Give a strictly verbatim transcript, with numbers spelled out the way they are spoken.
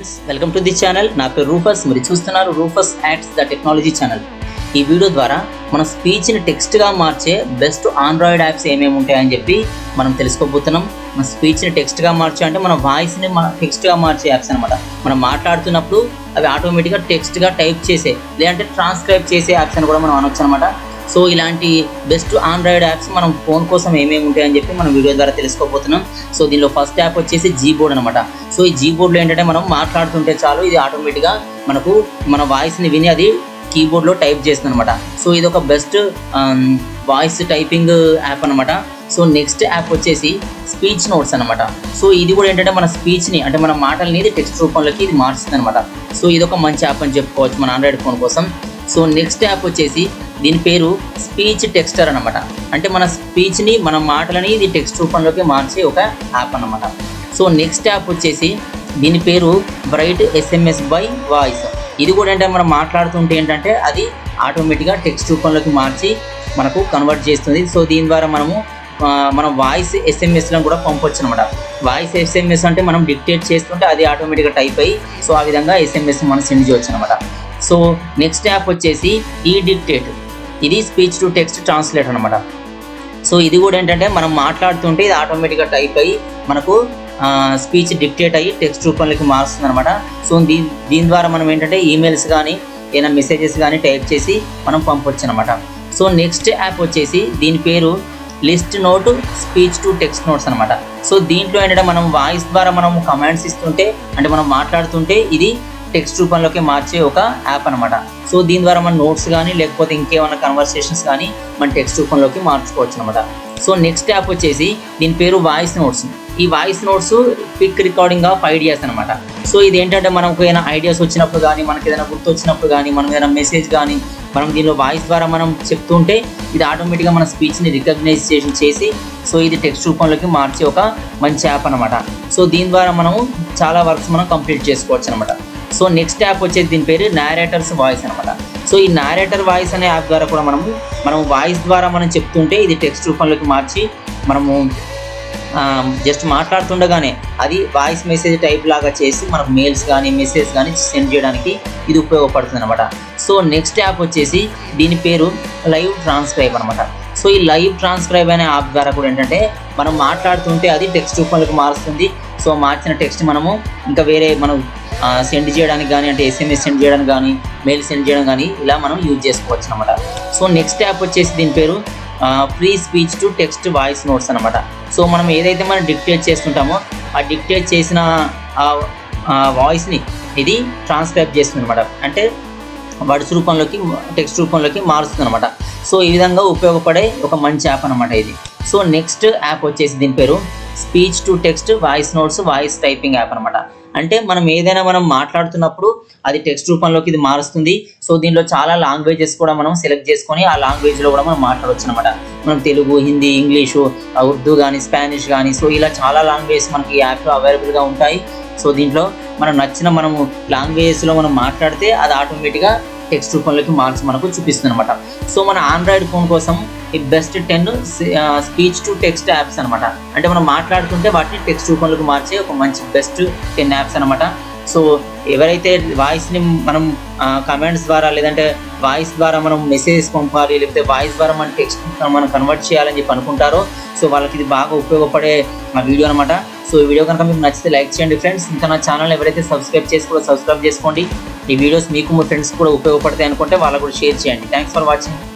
Friends, welcome to the channel. నా పేరు Rufus. మీరు చూస్తున్నారు Rufus ads the technology channel. ఈ వీడియో ద్వారా మన స్పీచ్ని టెక్స్ట్గా మార్చే బెస్ట్ ఆండ్రాయిడ్ యాప్స్ ఏమేమి ఉంటాయని చెప్పి మనం తెలుసుకోబోతున్నాం. మన స్పీచ్ని టెక్స్ట్గా మార్చే అంటే మన వాయిస్ని మన టెక్స్ట్గా మార్చే యాప్స్ అనమాట. మనం మాట్లాడుతున్నప్పుడు అవి ఆటోమేటిక్గా టెక్స్ట్గా టైప్ చేసే లేదంటే ట్రాన్స్క్రైబ్ చేసే యాప్స్ అని కూడా మనం అనొచ్చు అనమాట. సో ఇలాంటి బెస్ట్ ఆండ్రాయిడ్ యాప్స్ మనం ఫోన్ కోసం ఏమేమి ఉంటాయని చెప్పి మనం వీడియో ద్వారా తెలుసుకోబోతున్నాం. సో దీనిలో ఫస్ట్ యాప్ వచ్చేసి జీబోర్డ్ అనమాట. సో ఈ జీబోర్డ్లో ఏంటంటే మనం మాట్లాడుతుంటే చాలు ఇది ఆటోమేటిక్గా మనకు మన వాయిస్ని విని అది కీబోర్డ్లో టైప్ చేస్తుంది అనమాట. సో ఇది ఒక బెస్ట్ వాయిస్ టైపింగ్ యాప్ అనమాట. సో నెక్స్ట్ యాప్ వచ్చేసి స్పీచ్ నోట్స్ అనమాట. సో ఇది కూడా ఏంటంటే మన స్పీచ్ని అంటే మన మాటలని ఇది టెక్స్ట్ రూపంలోకి ఇది మారుస్తుంది అనమాట. సో ఇది ఒక మంచి యాప్ అని చెప్పుకోవచ్చు మన ఆండ్రాయిడ్ ఫోన్ కోసం. సో నెక్స్ట్ యాప్ వచ్చేసి దీని పేరు స్పీచ్ టెక్స్టర్ అనమాట. అంటే మన స్పీచ్ని మన మాటలని ఇది టెక్స్ట్ రూపంలోకి మార్చే ఒక యాప్ అనమాట. సో నెక్స్ట్ యాప్ వచ్చేసి దీని పేరు బ్రైట్ ఎస్ఎంఎస్ బై వాయిస్. ఇది కూడా ఏంటంటే మనం మాట్లాడుతుంటే ఏంటంటే అది ఆటోమేటిక్గా టెక్స్ట్ రూపంలోకి మార్చి మనకు కన్వర్ట్ చేస్తుంది. సో దీని ద్వారా మనము మన వాయిస్ ఎస్ఎంఎస్లను కూడా పంపొచ్చు అనమాట. వాయిస్ ఎస్ఎంఎస్ అంటే మనం డిక్టేట్ చేస్తుంటే అది ఆటోమేటిక్గా టైప్ అయ్యి సో ఆ విధంగా ఎస్ఎంఎస్ మనం సెండ్ చేయవచ్చు అనమాట. సో నెక్స్ట్ యాప్ వచ్చేసి ఈ డిక్టేట్. ఇది స్పీచ్ టు టెక్స్ట్ ట్రాన్స్లేట్ అనమాట. సో ఇది కూడా ఏంటంటే మనం మాట్లాడుతుంటే ఇది ఆటోమేటిక్గా టైప్ అయ్యి మనకు స్పీచ్ డిక్టేట్ అయ్యి టెక్స్ట్ రూపంలోకి మారుస్తుంది అనమాట. సో దీని దీని ద్వారా మనం ఏంటంటే ఈమెయిల్స్ కానీ ఏదైనా మెసేజెస్ కానీ టైప్ చేసి మనం పంపొచ్చు అనమాట. సో నెక్స్ట్ యాప్ వచ్చేసి దీని పేరు list note speech to text notes అనమాట. సో దీంట్లో ఏంటంటే మనం వాయిస్ ద్వారా మనం కమాండ్స్ ఇస్తుంటే అంటే మనం మాట్లాడుతుంటే ఇది టెక్స్ట్ రూపంలోకి మార్చే ఒక యాప్ అనమాట. సో దీని ద్వారా మన నోట్స్ కానీ లేకపోతే ఇంకేమైనా కన్వర్సేషన్స్ కానీ మన టెక్స్ట్ రూపంలోకి మార్చుకోవచ్చు అనమాట. సో నెక్స్ట్ యాప్ వచ్చేసి దీని పేరు వాయిస్ నోట్స్. ఈ voice notes quick recording of ideas అనమాట. సో ఇది ఏంటంటే మనకు ఏదైనా ఐడియాస్ వచ్చినప్పుడు కానీ మనకి ఏదైనా గుర్తు వచ్చినప్పుడు కానీ మనం ఏదైనా మెసేజ్ కానీ మనం దీనిలో వాయిస్ ద్వారా మనం చెప్తుంటే ఇది ఆటోమేటిక్గా మన స్పీచ్ని రికగ్నైజేషన్ చేసి సో ఇది టెక్స్ట్ రూపంలోకి మార్చే ఒక మంచి యాప్ అనమాట. సో దీని ద్వారా మనము చాలా వర్క్స్ మనం కంప్లీట్ చేసుకోవచ్చు అనమాట. సో నెక్స్ట్ యాప్ వచ్చేసి దీని పేరు నారేటర్స్ వాయిస్ అనమాట. సో ఈ నారేటర్ వాయిస్ అనే యాప్ ద్వారా కూడా మనము మనం వాయిస్ ద్వారా మనం చెప్తుంటే ఇది టెక్స్ట్ రూపంలోకి మార్చి మనము జస్ట్ మాట్లాడుతుండగానే అది వాయిస్ మెసేజ్ టైప్ లాగా చేసి మనకు మెయిల్స్ కానీ మెసేజ్ కానీ సెండ్ చేయడానికి ఇది ఉపయోగపడుతుంది అనమాట. సో నెక్స్ట్ యాప్ వచ్చేసి దీని పేరు లైవ్ ట్రాన్స్క్రైబ్ అనమాట. సో ఈ లైవ్ ట్రాన్స్క్రైబ్ అనే యాప్ ద్వారా కూడా ఏంటంటే మనం మాట్లాడుతుంటే అది టెక్స్ట్ రూపంలోకి మారుస్తుంది. సో మార్చిన టెక్స్ట్ మనము ఇంకా వేరే మనం సెండ్ చేయడానికి కానీ అంటే ఎస్ఎంఎస్ సెండ్ చేయడానికి కానీ మెయిల్ సెండ్ చేయడం కానీ ఇలా మనం యూజ్ చేసుకోవచ్చు అనమాట. సో నెక్స్ట్ యాప్ వచ్చేసి దీని పేరు free speech to text voice notes అనమాట. సో మనం ఏదైతే మనం డిక్టేట్ చేస్తుంటామో ఆ డిక్టేట్ చేసిన వాయిస్ని ఇది ట్రాన్స్క్రైబ్ చేస్తుంది అనమాట. అంటే వర్డ్స్ రూపంలోకి టెక్స్ట్ రూపంలోకి మారుస్తుంది అనమాట. సో ఈ విధంగా ఉపయోగపడే ఒక మంచి యాప్ అనమాట ఇది. సో నెక్స్ట్ యాప్ వచ్చేసి దీని పేరు speech to text voice notes voice typing app అనమాట. అంటే మనం ఏదైనా మనం మాట్లాడుతున్నప్పుడు అది టెక్స్ట్ రూపంలోకి ఇది మారుస్తుంది. సో దీనిలో చాలా లాంగ్వేజెస్ కూడా మనం సెలెక్ట్ చేసుకొని ఆ లాంగ్వేజ్లో కూడా మనం మాట్లాడవచ్చు అనమాట. మనం తెలుగు, హిందీ, ఇంగ్లీషు, ఉర్దూ కానీ స్పానిష్ కానీ సో ఇలా చాలా లాంగ్వేజెస్ మనకి ఈ యాప్లో అవైలబుల్గా ఉంటాయి. సో దీంట్లో మనం నచ్చిన మనము లాంగ్వేజెస్లో మనం మాట్లాడితే అది ఆటోమేటిక్గా టెక్స్ట్ రూపంలోకి మార్చి మనకు చూపిస్తుంది అనమాట. సో మన ఆండ్రాయిడ్ ఫోన్ కోసం ఈ best ten speech to text apps అనమాట. అంటే మనం మాట్లాడుతుంటే వాటిని టెక్స్ట్ రూపంలోకి మార్చే ఒక మంచి బెస్ట్ టెన్ యాప్స్ అనమాట. సో ఎవరైతే వాయిస్ని మనం కమెంట్స్ ద్వారా లేదంటే వాయిస్ ద్వారా మనం మెసేజెస్ పంపాలి లేకపోతే వాయిస్ ద్వారా మన టెక్స్ట్ మనం కన్వర్ట్ చేయాలని చెప్పి అనుకుంటారో సో వాళ్ళకి ఇది బాగా ఉపయోగపడే వీడియో అనమాట. సో ఈ వీడియో కనుక మీకు నచ్చితే లైక్ చేయండి ఫ్రెండ్స్. ఇంకా నా ఛానల్ ఎవరైతే సబ్స్క్రైబ్ చేసుకోవాలో సబ్స్క్రైబ్ చేసుకోండి. ఈ వీడియోస్ మీకు మీ ఫ్రెండ్స్ కూడా ఉపయోగపడతాయి అనుకుంటే వాళ్ళకు కూడా షేర్ చేయండి. Thanks for watching.